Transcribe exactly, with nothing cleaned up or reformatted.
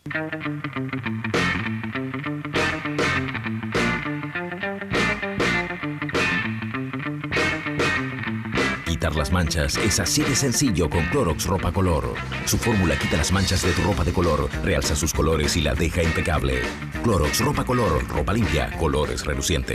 Quitar las manchas es así de sencillo con Clorox Ropa Color. Su fórmula quita las manchas de tu ropa de color, realza sus colores y la deja impecable. Clorox Ropa Color, ropa limpia, colores relucientes.